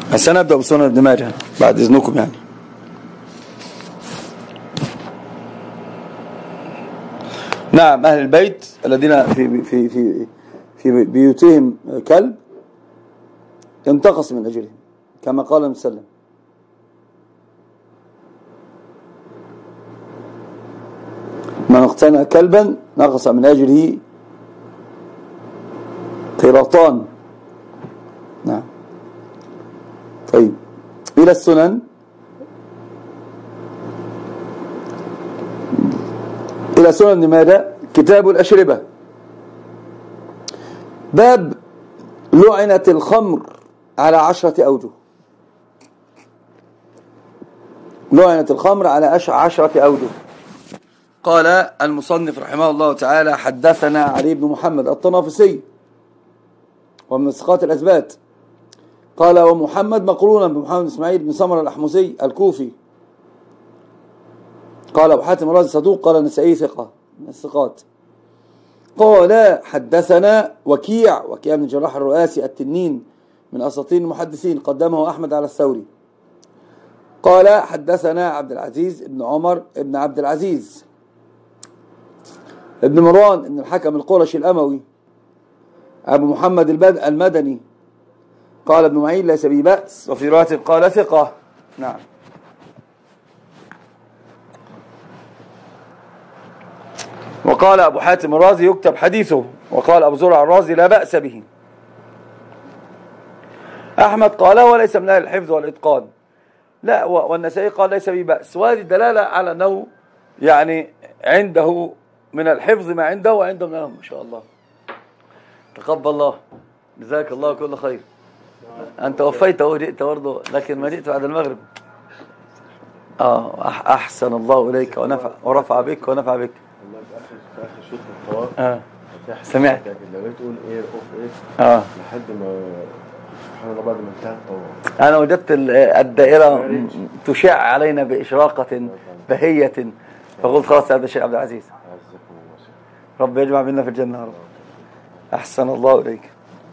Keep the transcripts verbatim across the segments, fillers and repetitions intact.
بس أنا أبدأ بسنن ابن ماجه بعد إذنكم يعني. نعم، أهل البيت الذين في في في في بيوتهم كلب ينتقص من أجلهم كما قال النبي صلى الله عليه وسلم. من اقتنى كلبا نقص من أجله قيراطان. نعم. طيب، إلى السنن. إلى سنن لماذا؟ كتاب الأشربة. باب لعنت الخمر على عشرة أوجه. لعنت الخمر على عشرة أوجه. قال المصنف رحمه الله تعالى: حدثنا علي بن محمد الطنافسي ومن ثقات الأثبات. قال: ومحمد مقرونا بمحمد إسماعيل بن سمر الأحمسي الكوفي. قال أبو حاتم الرازي صدوق. قال النسائي ثقة من الثقات. قال: حدثنا وكيع وكيع بن الجراح الرؤاسي التنين من أساطين المحدثين، قدمه أحمد على الثوري. قال: حدثنا عبد العزيز بن عمر بن عبد العزيز ابن مروان بن الحكم القرشي الأموي أبو محمد البد المدني. قال ابن معين: ليس به بأس. وفي رواية قال: ثقة. نعم. وقال أبو حاتم الرازي: يكتب حديثه. وقال أبو زرع الرازي: لا بأس به. أحمد قال: وليس من أهل الحفظ والإتقان. لا، والنسائي قال: ليس به بأس. وهذه دلالة على أنه يعني عنده من الحفظ ما عنده وعنده من ما شاء الله. تقبل الله، جزاك الله كل خير. أنت وفيت وجئت برضه، لكن ما جئت بعد المغرب. آه أحسن الله إليك ونفع ورفع بك ونفع بك. في آخر شوط الطواف آه سمعت لو تقول إيه أوف إيه آه لحد ما سبحان الله بعد ما انتهى الطواف. أنا وجدت الدائرة تشع علينا بإشراقة بهية، فقلت خلاص هذا الشيخ عبد العزيز. رب يجمع بيننا في الجنة يا رب. أحسن الله إليك.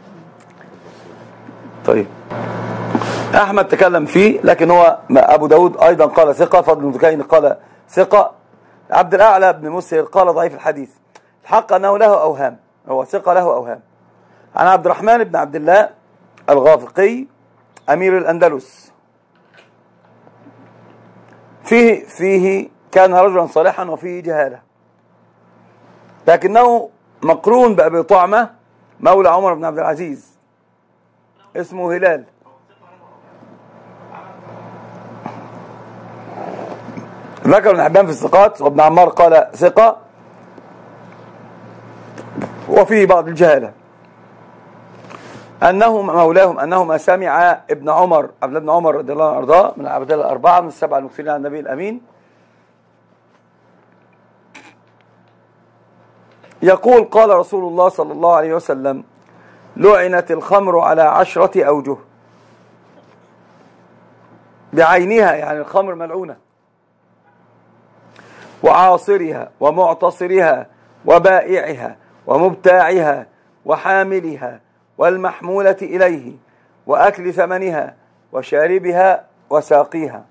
طيب، أحمد تكلم فيه، لكن هو أبو داود أيضا قال ثقة. فضل بن دكين قال ثقة. عبد الأعلى بن مسهر قال ضعيف الحديث. الحق أنه له أوهام، هو ثقة له أوهام. عن عبد الرحمن بن عبد الله الغافقي أمير الأندلس. فيه فيه كان رجلا صالحا وفيه جهالة، لكنه مقرون بأبي طعمة مولى عمر بن عبد العزيز اسمه هلال. ذكر ابن حبان في الثقات، وابن عمار قال ثقة، وفيه بعض الجهالة. أنه مولاهم أنهما سمع ابن عمر عبد الله بن عمر رضي الله عنه وارضاه من العباد الأربعة من السبعة المكثرين عن النبي الأمين يقول: قال رسول الله صلى الله عليه وسلم: لعنت الخمر على عشرة أوجه. بعينها يعني الخمر ملعونة، وعاصرها ومعتصرها وبائعها ومبتاعها وحاملها والمحمولة إليه وأكل ثمنها وشاربها وساقيها.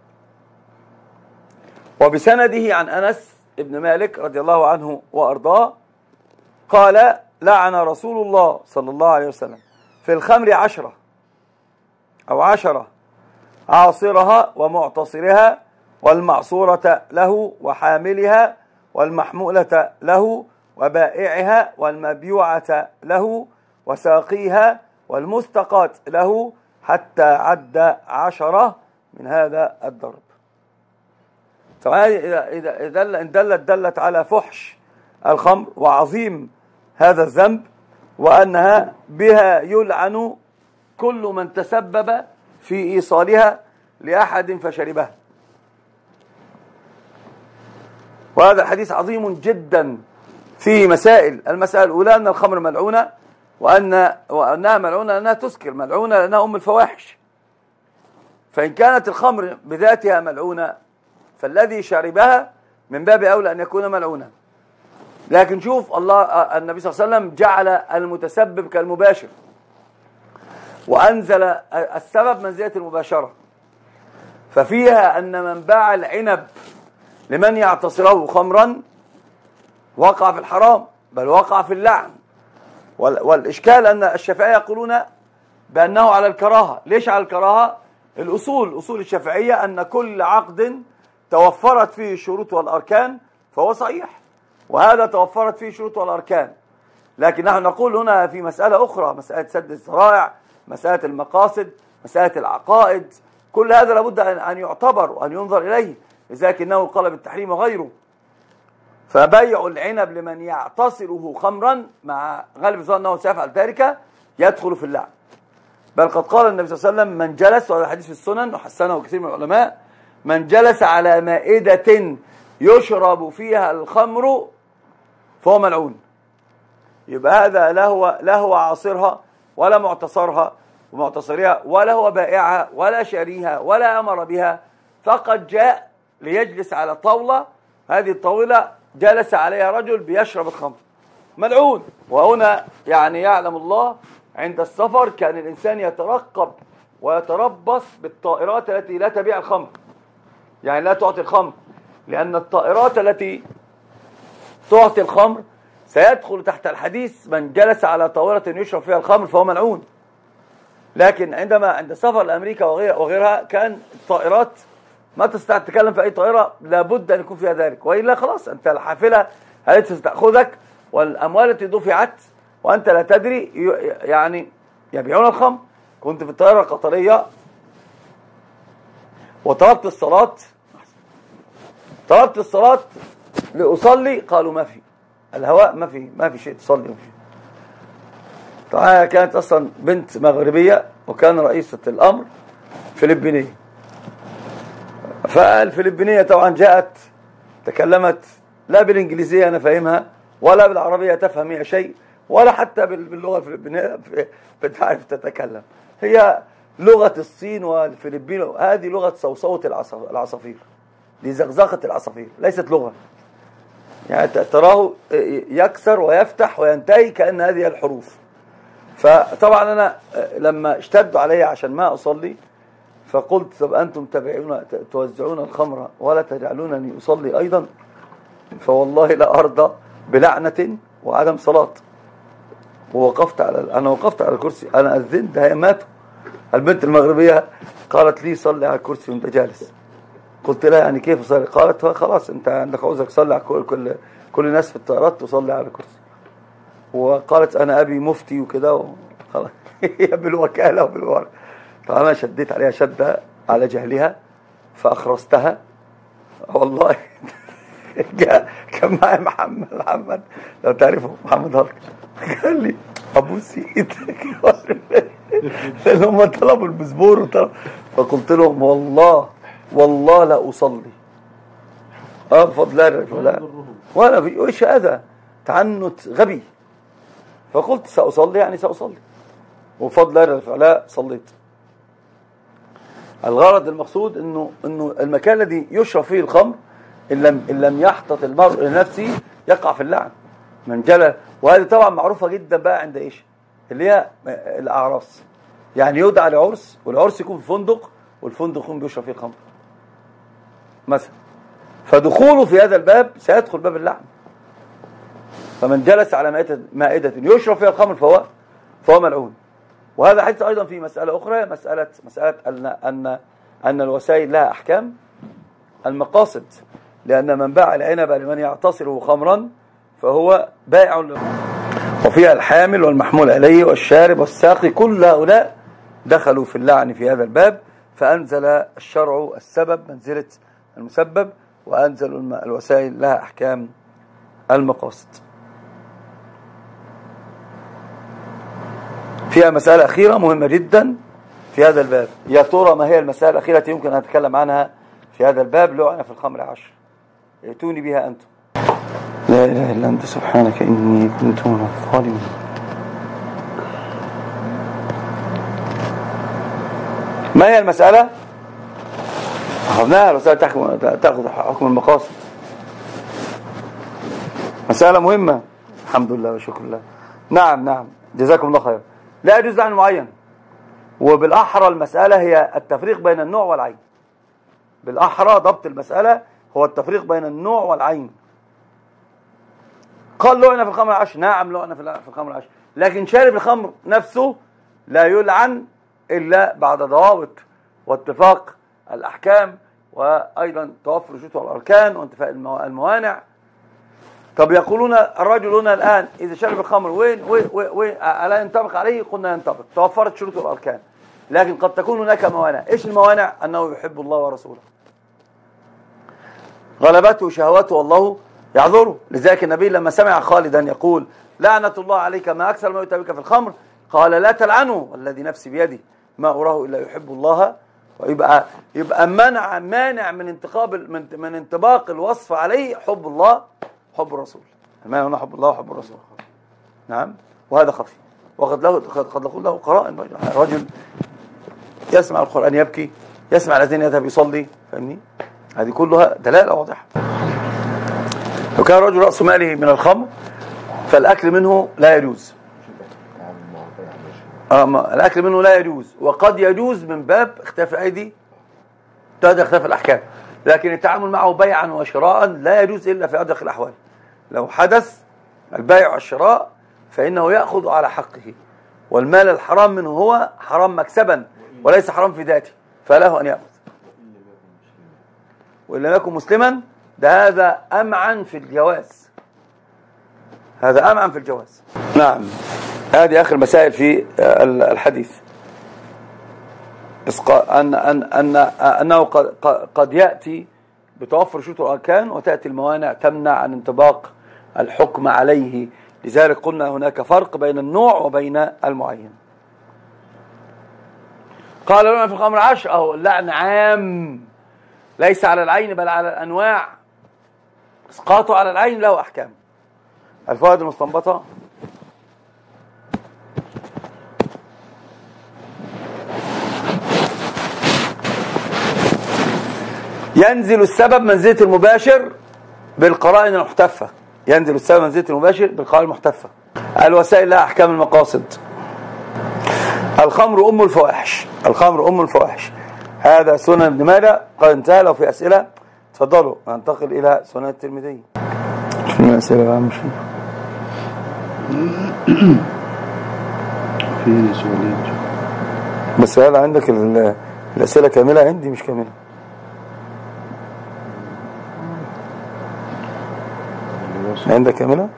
وبسنده عن أنس ابن مالك رضي الله عنه وأرضاه قال: لعن رسول الله صلى الله عليه وسلم في الخمر عشرة أو عشرة: عاصرها ومعتصرها والمعصورة له وحاملها والمحمولة له وبائعها والمبيوعة له وساقيها والمستقاة له، حتى عد عشرة من هذا الضرب. طبعا إذا دلت دلت على فحش الخمر وعظيم هذا الذنب، وأنها بها يلعن كل من تسبب في إيصالها لأحد فشربها. وهذا الحديث عظيم جدا فيه مسائل. المسألة الأولى أن الخمر ملعونة، وأن وأنها ملعونة لأنها تسكر، ملعونة لأنها أم الفواحش. فإن كانت الخمر بذاتها ملعونة فالذي شربها من باب أولى أن يكون ملعونا. لكن شوف الله، النبي صلى الله عليه وسلم جعل المتسبب كالمباشر، وأنزل السبب منزلة المباشرة. ففيها أن من باع العنب لمن يعتصره خمرا وقع في الحرام، بل وقع في اللعن. والإشكال أن الشافعية يقولون بأنه على الكراهة. ليش على الكراهة؟ الأصول أصول الشافعية أن كل عقد توفرت فيه الشروط والأركان فهو صحيح، وهذا توفرت فيه الشروط والأركان. لكن نحن نقول هنا في مسألة أخرى، مسألة سد الذرائع، مسألة المقاصد، مسألة العقائد، كل هذا لابد أن يعتبر وأن ينظر إليه، لذلك إنه قال بالتحريم وغيره. فبيع العنب لمن يعتصره خمرا مع غالب الظن أنه سيفعل ذلك يدخل في اللعن. بل قد قال النبي صلى الله عليه وسلم: من جلس، وهذا حديث في السنن وحسنه كثير من العلماء، من جلس على مائدة يشرب فيها الخمر فهو ملعون. يبقى هذا لا هو لا هو عاصرها ولا معتصرها ومعتصرها ولا هو بائعها ولا شاريها ولا أمر بها، فقد جاء ليجلس على طاولة، هذه الطاولة جلس عليها رجل بيشرب الخمر، ملعون. وهنا يعني يعلم الله عند السفر كان الإنسان يترقب ويتربص بالطائرات التي لا تبيع الخمر، يعني لا تعطي الخمر، لأن الطائرات التي تعطي الخمر سيدخل تحت الحديث: من جلس على طاولة يشرب فيها الخمر فهو ملعون. لكن عندما عند سفر لأمريكا وغيرها كان الطائرات ما تستطيع تتكلم في أي طائرة، لابد أن يكون فيها ذلك، وإلا خلاص أنت الحافلة التي ستأخذك والأموال التي دفعت وأنت لا تدري يعني يبيعون الخمر. كنت في الطائرة القطرية وطلبت الصلاة طلبت الصلاة لأصلي، قالوا ما في الهواء، ما في ما في شيء تصلي. طبعا كانت أصلا بنت مغربية وكان رئيسة الأمر فلبينية، فالفلبينية طبعا جاءت تكلمت لا بالإنجليزية أنا فاهمها ولا بالعربية تفهم هي شيء، ولا حتى باللغة الفلبينية بتعرف تتكلم. هي لغة الصين والفلبين، هذه لغة صوصوة العصافير، دي زغزغة العصافير، ليست لغة. يعني تراه يكسر ويفتح وينتهي كأن هذه الحروف. فطبعا أنا لما اشتدوا علي عشان ما أصلي فقلت: طب أنتم تبيعون توزعون الخمر ولا تجعلونني أصلي أيضا؟ فوالله لا أرضى بلعنة وعدم صلاة. ووقفت على أنا وقفت على الكرسي، أنا أذنت، هي ماتوا. البنت المغربية قالت لي: صلي على الكرسي وأنت جالس. قلت لها: يعني كيف أصلي؟ قالت: خلاص أنت عندك عذرك، صلي على كل كل كل الناس في الطائرات تصلي على الكرسي. وقالت: أنا أبي مفتي وكده، خلاص هي بالوكالة وبالورق. فأنا شديت عليها شدة على جهلها فأخرستها والله. جاء كان معي محمد محمد لو تعرفه محمد هارك، قال لي: أبوس إيدك، لأن هم طلبوا المزبور وطلب. فقلت لهم: والله والله لا أصلي اه بفضل الله لا، وأنا في وش هذا تعنت غبي. فقلت: سأصلي يعني سأصلي، وبفضل الله لا صليت. الغرض المقصود انه انه المكان الذي يشرب فيه الخمر ان لم ان لم يحتط المرء لنفسه يقع في اللعن. من جلى، وهذه طبعا معروفه جدا بقى عند ايش اللي هي الاعراس، يعني يدعى لعرس والعرس يكون في فندق والفندق يكون بيشرب فيه الخمر مثلا، فدخوله في هذا الباب سيدخل باب اللعن. فمن جلس على مائدة مائدة يشرب فيها الخمر فهو فهو ملعون. وهذا حديث أيضا في مسألة أخرى، مسألة مسألة أن أن أن الوسائل لها أحكام المقاصد، لأن من باع العنب لمن يعتصره خمرا فهو بائع له. وفيها الحامل والمحمول عليه والشارب والساقي، كل هؤلاء دخلوا في اللعن في هذا الباب. فأنزل الشرع السبب منزلة المسبب، وأنزل الوسائل لها أحكام المقاصد. فيها مسألة أخيرة مهمة جدا في هذا الباب. يا ترى ما هي المسألة الأخيرة التي يمكن أن أتكلم عنها في هذا الباب؟ لعنة في الخمر عشر، ائتوني بها أنتم. لا إله إلا أنت سبحانك إني كنت من الظالمين. ما هي المسألة؟ أخذناها، الوسائل تأخذ حكم المقاصد، مسألة مهمة. الحمد لله وشكر الله. نعم نعم جزاكم الله خير. لا يجوز لعن معين، وبالأحرى المسألة هي التفريق بين النوع والعين. بالأحرى ضبط المسألة هو التفريق بين النوع والعين. قال لعنة في الخمر العشر، نعم لعنة في الخمر العشر، لكن شارب الخمر نفسه لا يلعن إلا بعد ضوابط واتفاق الأحكام، وأيضا توفر الشروط والأركان وانتفاء الموانع. طب يقولون الرجل هنا الآن إذا شرب الخمر وين وين وين ألا ينطبق عليه؟ قلنا ينطبق، توفرت الشروط والأركان، لكن قد تكون هناك موانع. إيش الموانع؟ أنه يحب الله ورسوله، غلبته شهوته والله يعذره. لذلك النبي لما سمع خالدا يقول لعنة الله عليك ما أكثر ما يؤتى بك في الخمر، قال لا تلعنه والذي نفسي بيده ما أراه إلا يحب الله. ويبقى يبقى منع مانع من انتقاب من, من انطباق الوصف عليه حب الله حب الرسول. المانع هنا حب الله وحب الرسول. نعم، وهذا خفي، وقد له قد نقول له قرائن. رجل يسمع القرآن يبكي، يسمع الأذان يذهب يصلي، فاهمني؟ هذه كلها دلالة واضحة. لو كان رجل رأس ماله من الخمر فالأكل منه لا يجوز. آه الأكل منه لا يجوز، وقد يجوز من باب اختلاف الأيدي، تقدر اختلاف الأحكام، لكن التعامل معه بيعا وشراء لا يجوز إلا في أدق الأحوال. لو حدث البيع والشراء فإنه يأخذ على حقه، والمال الحرام منه هو حرام مكسبا وليس حرام في ذاته، فله أن يأخذ. وإن لم يكن مسلما ده هذا أمعن في الجواز، هذا أمعن في الجواز. نعم، هذه آخر مسائل في الحديث، أن أن أن أنه قد قد يأتي بتوفر شروط الأركان وتأتي الموانع تمنع عن انطباق الحكم عليه. لذلك قلنا هناك فرق بين النوع وبين المعين. قال لنا في الخمر عشر، أهو اللعن عام ليس على العين بل على الأنواع، اسقاطه على العين له أحكام. الفوائد المستنبطة: ينزل السبب منزلة المباشر بالقرائن المحتفة، ينزل السبب منزلة المباشر بالقرائن المحتفة. الوسائل لها أحكام المقاصد. الخمر أم الفواحش، الخمر أم الفواحش، هذا سنن ابن ماجه. قد انتهى. لو في أسئلة تفضلوا ننتقل إلى سنن الترمذي. شنو الأسئلة بقى؟ مش في سؤالين بس. هل عندك الأسئلة كاملة؟ عندي مش كاملة. عندك كاملة؟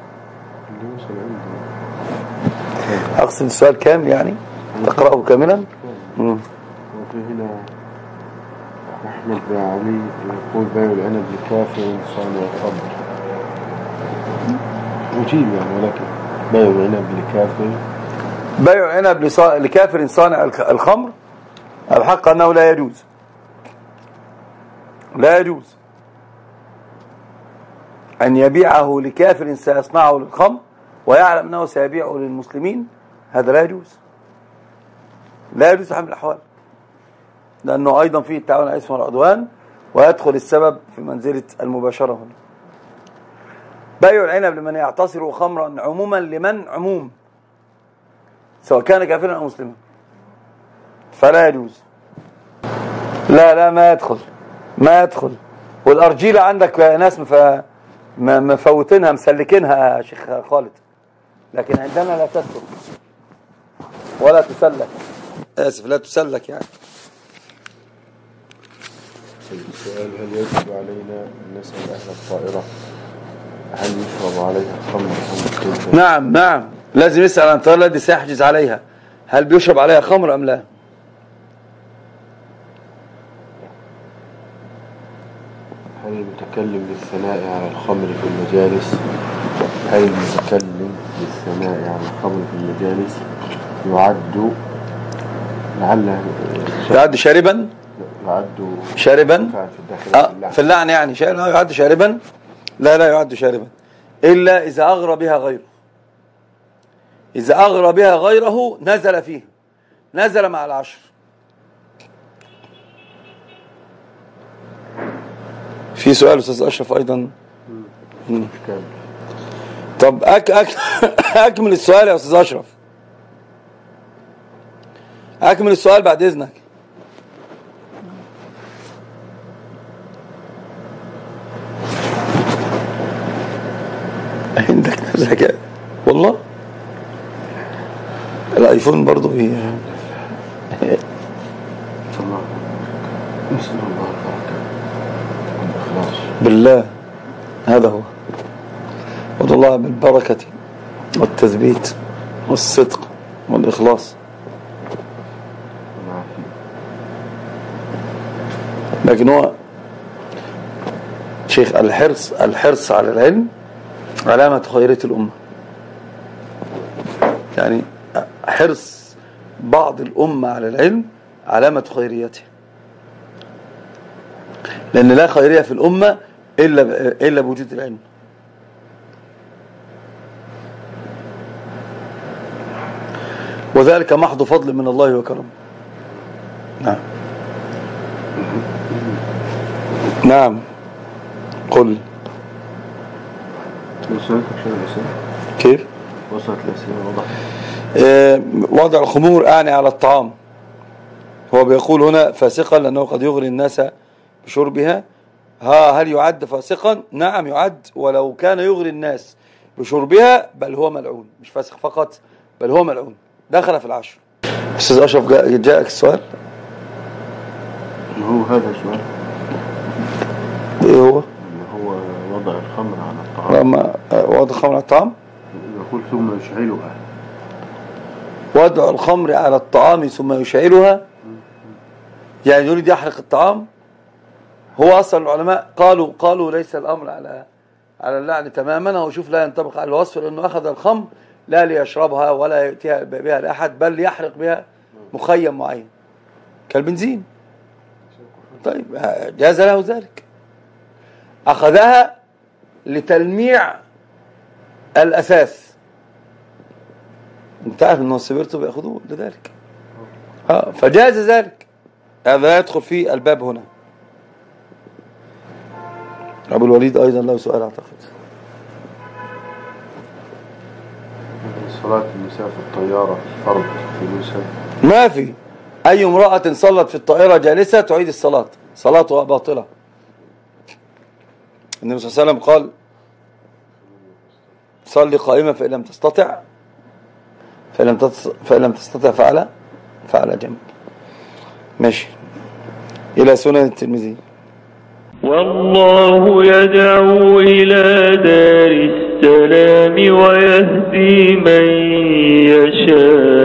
أقصد السؤال كامل يعني تقرأه كاملا. وفي هنا أحمد بن علي يقول بيع العنب لكافر صانع الخمر. مجيب يعني، ولكن بيع العنب لكافر بيع العنب لكافر صانع الخمر الحق أنه لا يجوز، لا يجوز أن يبيعه لكافر سيصنعه للخمر ويعلم أنه سيبيعه للمسلمين. هذا لا يجوز، لا يجوز بحال من الأحوال، لأنه أيضا فيه التعاون على الإثم والعدوان، ويدخل السبب في منزلة المباشرة هنا. بيع العنب لمن يعتصر خمرا عموما لمن عموم سواء كان كافرا أو مسلما فلا يجوز. لا لا ما يدخل، ما يدخل. والأرجيلة عندك ناس مف... مفوتينها مسلكينها يا شيخ خالد، لكن عندنا لا تسلك ولا تسلك. آسف، لا تسلك يعني. السؤال: هل يجب علينا أن نسأل أهل الطائرة هل يشرب عليها خمر أم كيف؟ نعم نعم، لازم يسأل عن الطائرة التي سيحجز عليها هل بيشرب عليها خمر أم لا. هل المتكلم بالثناء على الخمر في المجالس هل المتكلم بالثناء على الخمر في المجالس يعد لعله يعد شاربا؟ يعد شاربا آه في اللعن يعني شاربا. يعد شاربا؟ لا لا يعد شاربا إلا إذا أغرى بها غيره. إذا أغرى بها غيره نزل فيه، نزل مع العشر. في سؤال أستاذ أشرف أيضا. طب أك أك أكمل السؤال يا أستاذ أشرف. أكمل السؤال بعد إذنك. عندك ذكاء والله. الايفون برضه بي بالله هذا هو. ادعو الله بالبركة والتثبيت والصدق والإخلاص. لكن هو شيخ الحرص الحرص على العلم علامة خيرية الأمة. يعني حرص بعض الأمة على العلم علامة خيريتها، لأن لا خيرية في الأمة إلا إلا بوجود العلم. وذلك محض فضل من الله وكرم. نعم نعم قل. كيف؟ وصلت الأسئلة وضح. آه وضع الخمور أعني على الطعام. هو بيقول هنا فاسقا لأنه قد يغري الناس بشربها. ها هل يعد فاسقا؟ نعم يعد، ولو كان يغري الناس بشربها بل هو ملعون. مش فاسق فقط بل هو ملعون، دخل في العشر. أستاذ أشرف جاء جاءك السؤال؟ هو هذا السؤال. إيه هو؟ هو وضع الخمر على الطعام. لما وضع الخمر على الطعام؟ يقول ثم يشعلها. وضع الخمر على الطعام ثم يشعلها، يعني يريد يحرق الطعام. هو أصلا العلماء قالوا قالوا ليس الأمر على على اللعن تماما. هو شوف لا ينطبق على الوصف، لأنه أخذ الخمر لا ليشربها ولا يأتيها بها لأحد، بل ليحرق بها مخيم معين كالبنزين. طيب جاز له ذلك. أخذها لتلميع الأثاث. انت عارف أنه السبيرتو بيأخذوه لذلك. آه فجاز ذلك. هذا يدخل في الباب هنا. أبو الوليد أيضا له سؤال أعتقد. صلاة النساء في الطيارة فرض جلوسها؟ ما في. أي امرأة صلت في الطائرة جالسة تعيد الصلاة، صلاتها باطلة. النبي صلى الله عليه وسلم قال صلي قائمة فإن لم تستطع فإن لم تستطع فعلى فعلى جنب. ماشي. إلى سنن الترمذي. والله يدعو إلى دار السلام ويهدي من يشاء